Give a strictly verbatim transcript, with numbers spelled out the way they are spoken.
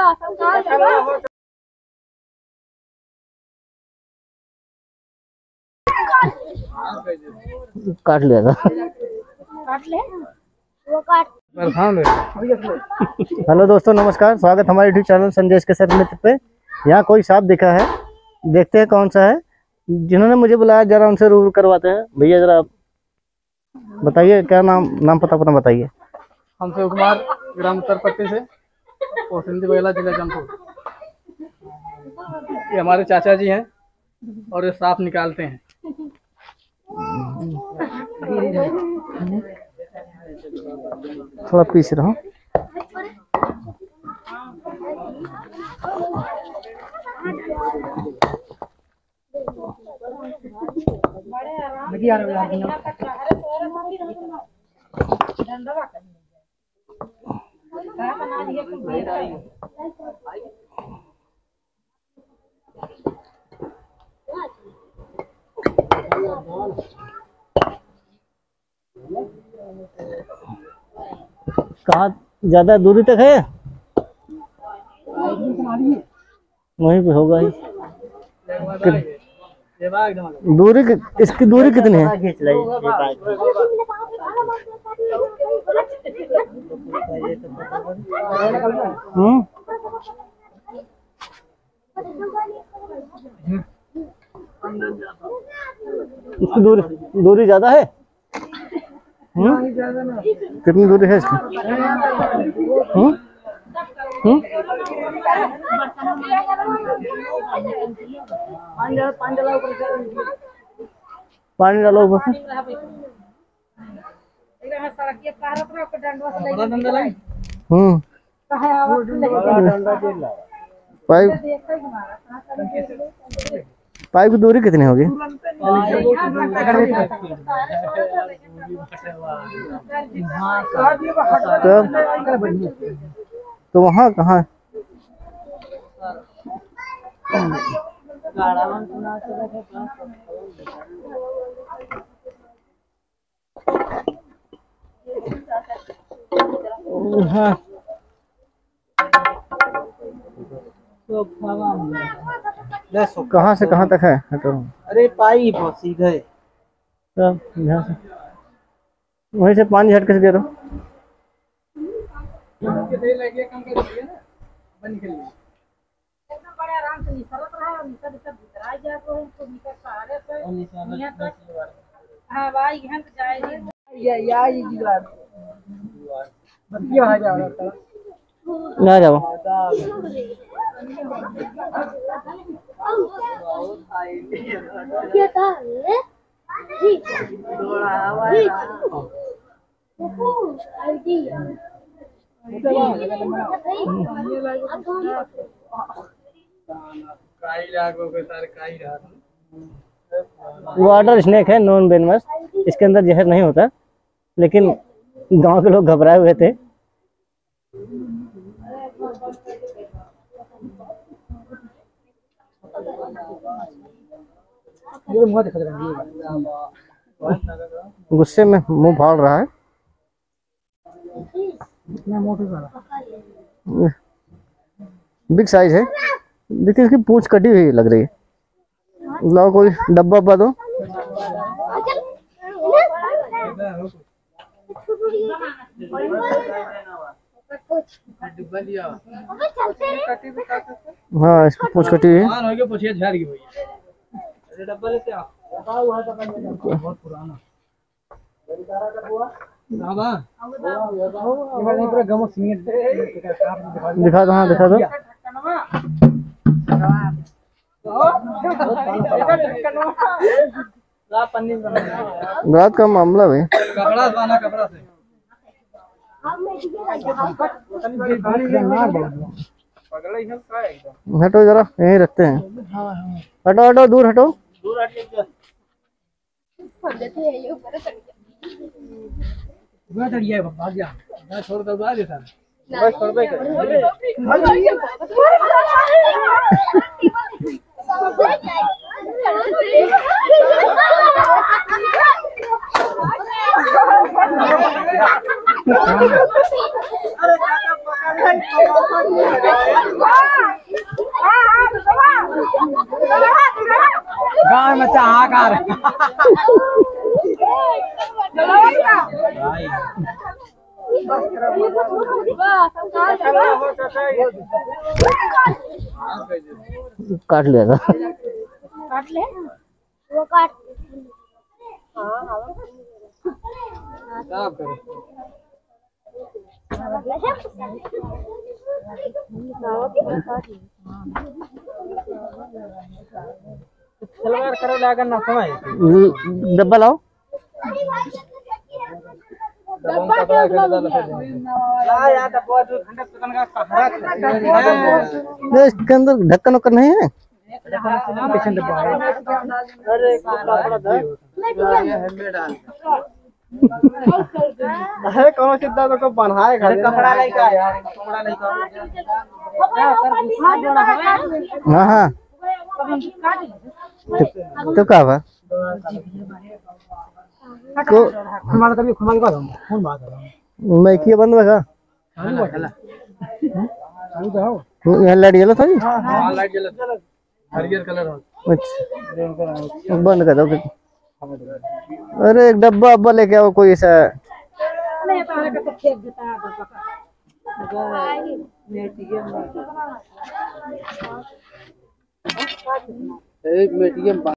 काट लिया था। काट ले वो काट। हेलो दोस्तों, नमस्कार। स्वागत हमारे यूट्यूब चैनल संदेश के सर मित्र पे। यहाँ कोई सांप दिखा है, देखते हैं कौन सा है। जिन्होंने मुझे बुलाया जरा उनसे रूबरू करवाते हैं। भैया जरा बताइए, क्या नाम नाम पता अपना बताइए। हम शिव कुमार, ग्राम उत्तरपट्टी से, और सिंधी बगेला, जिला जौनपुर। ये हमारे चाचा जी हैं और ये सांप निकालते हैं। थोड़ा पीछे रहो। कहाँ ज्यादा दूरी तक है? वहीं पे होगा ही। दूरी इसकी दूरी कितनी है? हम्म इसकी दूरी दूरी ज्यादा है। हम्म कितनी दूरी है इसकी? हम्म हम्म पानी डालो ऊपर से। हम्म पाइप पाइप की दूरी कितनी होगी? तो, तो वहाँ कहाँ? हाँ कहाँ से कहाँ तक है? तो अरे पाई बहुत सीधे सब यहाँ से वहीं से पानी झटके से गिरो। ना जाओ वाटर स्नेक है, नॉन वेनमस। इसके अंदर जहर नहीं होता, लेकिन गांव के लोग घबराए हुए थे। गुस्से में मुंह फाड़ रहा है। बिग साइज है, लेकिन इसकी पूंछ कटी हुई लग रही है। लाओ कोई डब्बा वब्बा दो। हाँ, इसकी पूंछ कटी हुई है। दिखा दो, हाँ दिखा दो। रात का मामला है। हटो जरा, यहीं रखते हैं। हटो हटो, दूर हटो। दूर हटो। छोड़ दो बाहर सर। बस छोड़ दे। अरे में चाहकार काट लिया था। काट ले वो काट सलवार करो लाकर ना समय डब्बा लाओ। ला यार डब्बा जो ठंडा दुकान का हरा ये इसके अंदर ढक्कन वक्कन नहीं है। अरे कपड़ा था हेलमेट डाल अरे कौन सीधा तो को बनाए अरे कपड़ा नहीं का यार कपड़ा नहीं का हाँ हाँ तो, तो क्या हुआ तो हमारा तभी खुमा के बाद फोन बात है मैं किया बंद होगा यहाँ लाइट जला था जी। हां लाइट जला हरियर कलर हो अच्छा बंद कर दो फिर। अरे एक डब्बा अब्बा लेके आओ कोई ऐसा। एक मीडियम